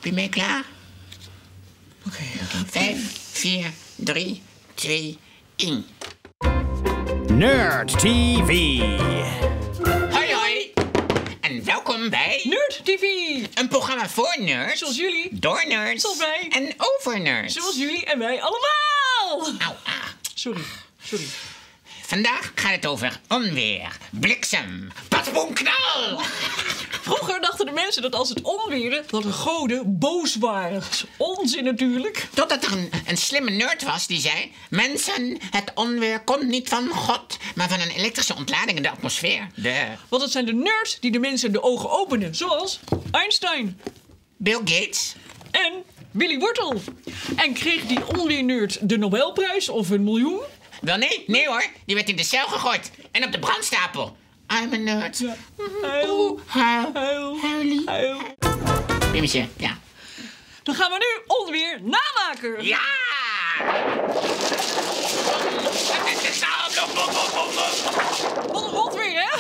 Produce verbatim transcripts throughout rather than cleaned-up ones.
Ben je klaar? Oké. Okay. Vijf, vier, drie, twee, één. Nerd T V. Hoi, hoi. En welkom bij... Nerd T V. Een programma voor nerds. Zoals jullie. Door nerds. Zoals wij. En over nerds. Zoals jullie en wij allemaal. Au, ah. Sorry, sorry. Vandaag gaat het over onweer, bliksem, patboom, knal. Vroeger dachten de mensen dat als het onweerde, dat de goden boos waren. Dat is onzin natuurlijk. Totdat er een, een slimme nerd was die zei... Mensen, het onweer komt niet van God... maar van een elektrische ontlading in de atmosfeer. De... Want het zijn de nerds die de mensen de ogen openen. Zoals Einstein. Bill Gates. En Willy Wortel. En kreeg die onweernerd de Nobelprijs of een miljoen? Wel nee, nee hoor. Die werd in de cel gegooid. En op de brandstapel. I'm a nerd. Ja. Huil, Huil. huil, Huilie. huil. Bimmetje, ja. Dan gaan we nu onweer namaken. Ja! Wat een rotweer, hè?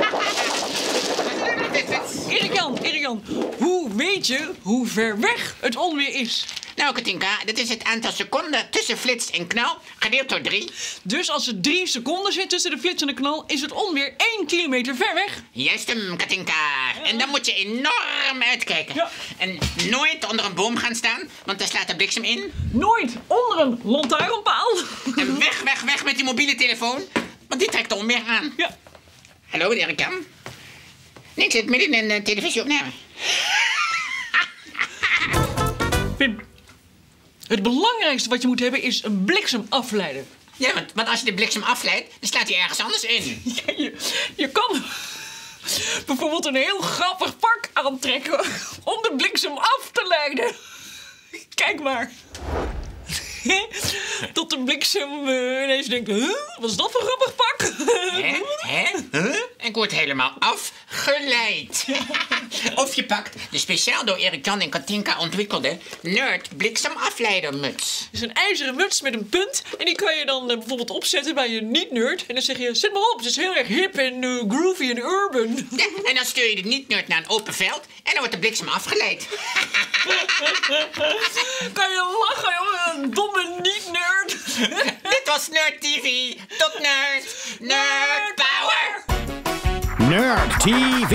Erik-Jan, Erik-Jan, hoe weet je hoe ver weg het onweer is? Nou, Katinka, dat is het aantal seconden tussen flits en knal, gedeeld door drie. Dus als er drie seconden zit tussen de flits en de knal, is het onweer één kilometer ver weg. Juist hem, Katinka. En dan moet je enorm uitkijken. Ja. En nooit onder een boom gaan staan, want daar slaat de bliksem in. Nooit onder een lantaarnpaal. En weg, weg, weg met die mobiele telefoon, want die trekt de onweer aan. Ja. Hallo, Erik Jan. Nee, ik zit midden in een uh, televisieopname. Pim, het belangrijkste wat je moet hebben is een bliksemafleider. Ja, want, want als je de bliksem afleidt, dan slaat hij ergens anders in. Ja, je, je kan bijvoorbeeld een heel grappig pak aantrekken om de bliksem af te leiden. Kijk maar. Tot de bliksem uh, ineens denkt, huh? Wat is dat voor een grappig pak? Hè? Hè? Huh? Ik word helemaal afgeleid. Of je pakt de speciaal door Erik Jan en Katinka ontwikkelde Nerd bliksemafleidermuts. Het is een ijzeren muts met een punt. En die kan je dan uh, bijvoorbeeld opzetten bij je niet-nerd. En dan zeg je, zet maar op, het is heel erg hip en uh, groovy en urban. Ja, en dan stuur je de niet-nerd naar een open veld en dan wordt de bliksem afgeleid. Kan je lachen, jongen, een domme niet-nerd. Dit was Nerd T V. Tot nerd. Nerd Power. Nerd T V.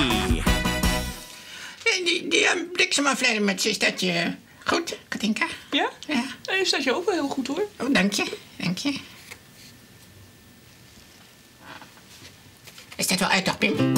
Die, die, die uh, bliksemafleidermuts, is dat je goed, Katinka? Ja? Ja. Nee, staat je ook wel heel goed, hoor. Oh, dank je. Dank je. Is dat wel uit, toch, Pim?